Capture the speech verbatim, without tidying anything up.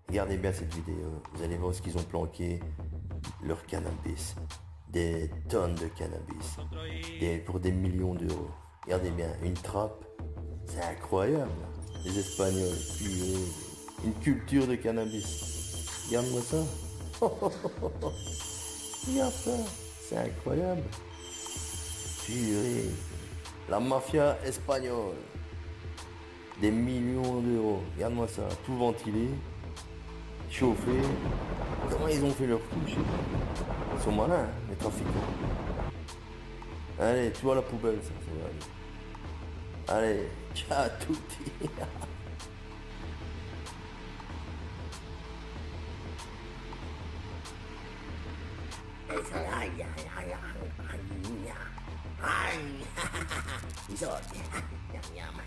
Regardez bien cette vidéo, vous allez voir ce qu'ils ont planqué, leur cannabis. Des tonnes de cannabis, des, pour des millions d'euros. Regardez bien, une trappe, c'est incroyable. Les Espagnols, puis une culture de cannabis. Regarde-moi ça. Regarde ça, c'est incroyable. Purée. La mafia espagnole. Des millions d'euros. Regarde-moi ça, tout ventilé, chauffé. Comment ils ont fait leur coup, je sais pas. Ils sont malins, hein, les trafiquants. Allez, tu vois la poubelle, ça, ça va aller. Allez, ciao tutti. I soldi. Andiamo.